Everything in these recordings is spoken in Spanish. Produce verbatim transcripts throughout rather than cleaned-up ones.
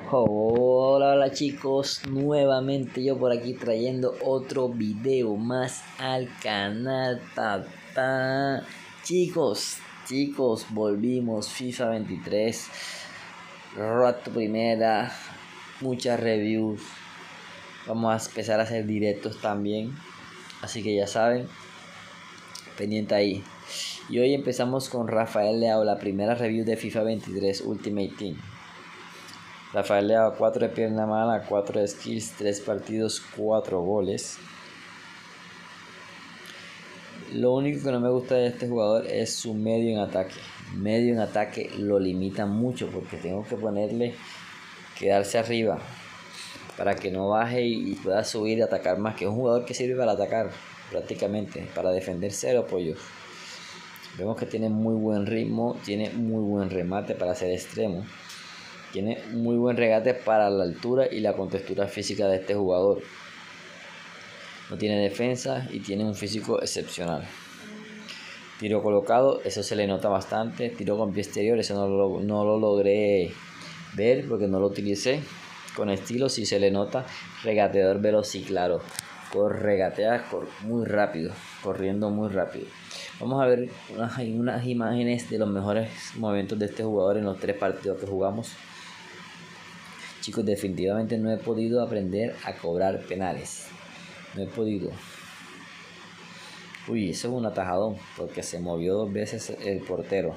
Hola, hola chicos, nuevamente yo por aquí trayendo otro video más al canal. Ta, ta. Chicos, chicos, volvimos FIFA veintitrés, rato primera, muchas reviews. Vamos a empezar a hacer directos también, así que ya saben, pendiente ahí. Y hoy empezamos con Rafael Leao, la primera review de FIFA veintitrés Ultimate Team. Rafael Leao, cuatro de pierna mala, cuatro de skills, tres partidos, cuatro goles. Lo único que no me gusta de este jugador es su medio en ataque. Medio en ataque lo limita mucho porque tengo que ponerle quedarse arriba para que no baje y pueda subir y atacar más, que es un jugador que sirve para atacar prácticamente, para defender cero apoyos. Vemos que tiene muy buen ritmo, tiene muy buen remate para ser extremo. Tiene muy buen regate para la altura y la contextura física de este jugador. No tiene defensa y tiene un físico excepcional. Tiro colocado, eso se le nota bastante. Tiro con pie exterior, eso no lo, no lo logré ver porque no lo utilicé. Con estilo sí se le nota. Regateador veloz y claro. Por regatea muy rápido, corriendo muy rápido. Vamos a ver unas, unas imágenes de los mejores momentos de este jugador en los tres partidos que jugamos. Chicos, definitivamente no he podido aprender a cobrar penales. No he podido. Uy, eso es un atajadón, porque se movió dos veces el portero.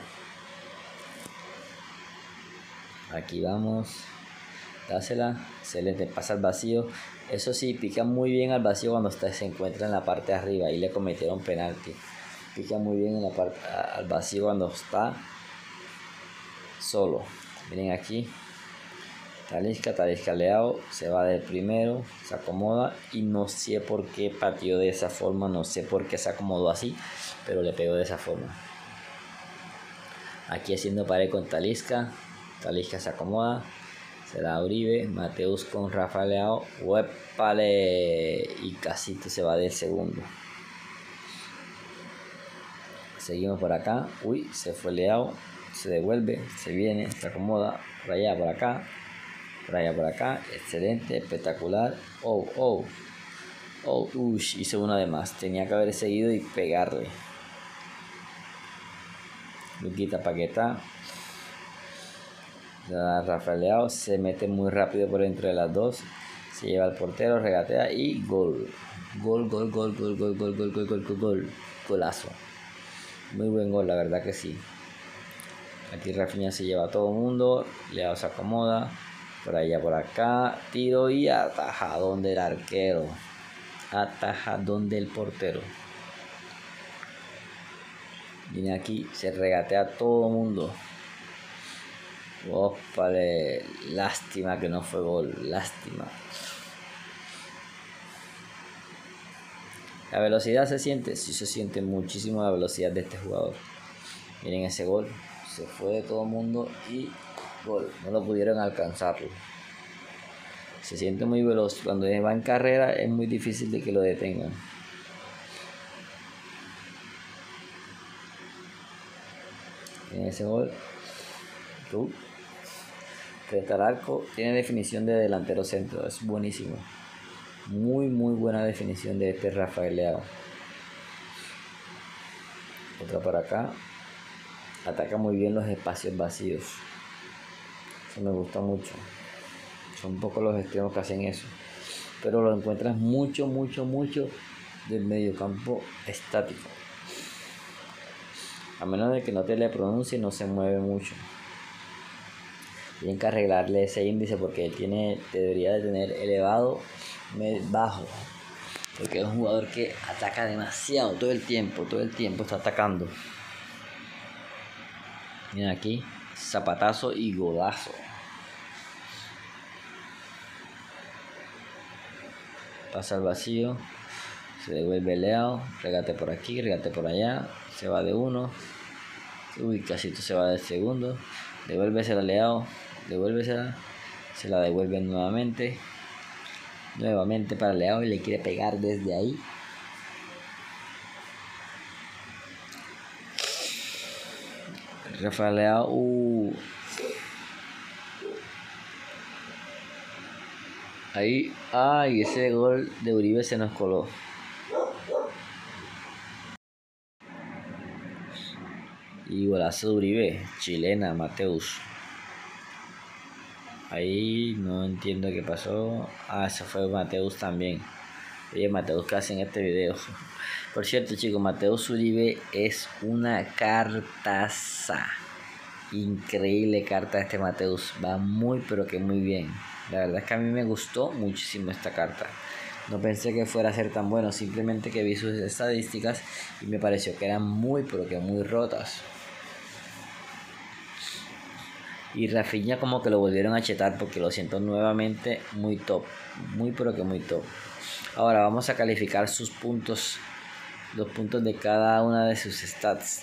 Aquí vamos. Dásela. Excelente. Pasa al vacío. Eso sí, pica muy bien al vacío cuando está, se encuentra en la parte de arriba. Ahí le cometieron penalti. Pica muy bien en la parte, al vacío cuando está solo. Miren aquí. Talisca, Talisca Leao se va del primero, se acomoda y no sé por qué pateó de esa forma, no sé por qué se acomodó así, pero le pegó de esa forma. Aquí haciendo pared con Talisca, Talisca se acomoda, se da a Uribe, Mateus con Rafael Leao, ¡huépale! Y Casito se va del segundo. Seguimos por acá, uy, se fue Leao, se devuelve, se viene, se acomoda, por allá, por acá. Por allá, por acá, excelente, espectacular. Oh, oh, oh, ush, hice una de más. Tenía que haber seguido y pegarle. Luquita Paquetá. Rafael Leao se mete muy rápido por dentro de las dos. Se lleva al portero, regatea y gol. Gol, gol, gol, gol, gol, gol, gol, gol, gol, gol, gol. Golazo. Muy buen gol, la verdad que sí. Aquí Rafinha se lleva a todo el mundo. Leao se acomoda. Por allá, por acá, tiro y atajadón del arquero. Atajadón del portero. Viene aquí, se regatea a todo el mundo. Ópale, lástima que no fue gol, lástima. La velocidad se siente, sí se siente muchísimo la velocidad de este jugador. Miren ese gol, se fue de todo el mundo y gol, no lo pudieron alcanzarlo. Se siente muy veloz, cuando va en carrera es muy difícil de que lo detengan. En ese gol, tú, frente al arco, tiene definición de delantero centro, es buenísimo. Muy muy buena definición de este Rafael Leao. Otra por acá, ataca muy bien los espacios vacíos. Eso me gusta mucho. Son pocos los extremos que hacen eso, pero lo encuentras mucho, mucho, mucho del mediocampo estático. A menos de que no te le pronuncie, no se mueve mucho. Tienen que arreglarle ese índice porque él tiene, debería de tener elevado, bajo. Porque es un jugador que ataca demasiado todo el tiempo, todo el tiempo está atacando. Miren aquí, zapatazo y golazo. Pasa al vacío, se devuelve Leao, regate por aquí, regate por allá, se va de uno, uy, Casito se va del segundo, devuélvesela a Leao, devuélvesela, se la devuelve nuevamente, nuevamente para Leao y le quiere pegar desde ahí. Rafael Leao, uh, Ahí, ay, ese gol de Uribe se nos coló. Y golazo de Uribe, chilena, Mateus. Ahí no entiendo qué pasó. Ah, eso fue Mateus también. Oye, Mateus, ¿qué hace en este video? Por cierto, chicos, Mateus Uribe es una cartaza. Increíble carta este Mateus. Va muy, pero que muy bien. La verdad es que a mí me gustó muchísimo esta carta. No pensé que fuera a ser tan bueno. Simplemente que vi sus estadísticas y me pareció que eran muy, pero que muy rotas. Y Rafinha como que lo volvieron a chetar porque lo siento nuevamente muy top. Muy, pero que muy top. Ahora vamos a calificar sus puntos. Los puntos de cada una de sus stats.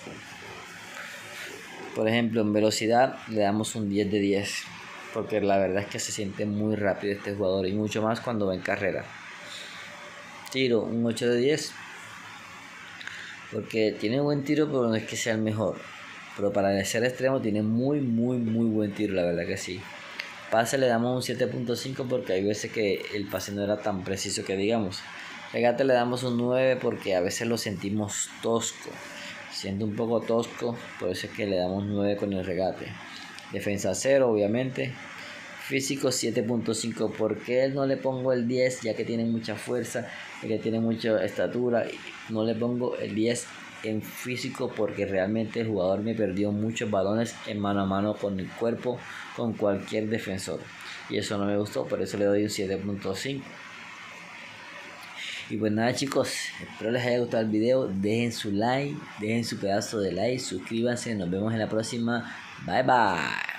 Por ejemplo, en velocidad le damos un diez de diez. Porque la verdad es que se siente muy rápido este jugador. Y mucho más cuando va en carrera. Tiro, un ocho de diez. Porque tiene buen tiro, pero no es que sea el mejor. Pero para ser extremo tiene muy, muy, muy buen tiro, la verdad que sí. Pase le damos un siete punto cinco porque hay veces que el pase no era tan preciso que digamos. Regate le damos un nueve porque a veces lo sentimos tosco. Siente un poco tosco, por eso es que le damos nueve con el regate. Defensa cero, obviamente. Físico siete punto cinco. ¿Por qué no le pongo el diez? Ya que tiene mucha fuerza, ya que tiene mucha estatura. No le pongo el diez en físico porque realmente el jugador me perdió muchos balones en mano a mano con el cuerpo, con cualquier defensor. Y eso no me gustó, por eso le doy un siete punto cinco. Y pues nada, chicos, espero les haya gustado el video. Dejen su like, dejen su pedazo de like, suscríbanse, nos vemos en la próxima. Bye bye.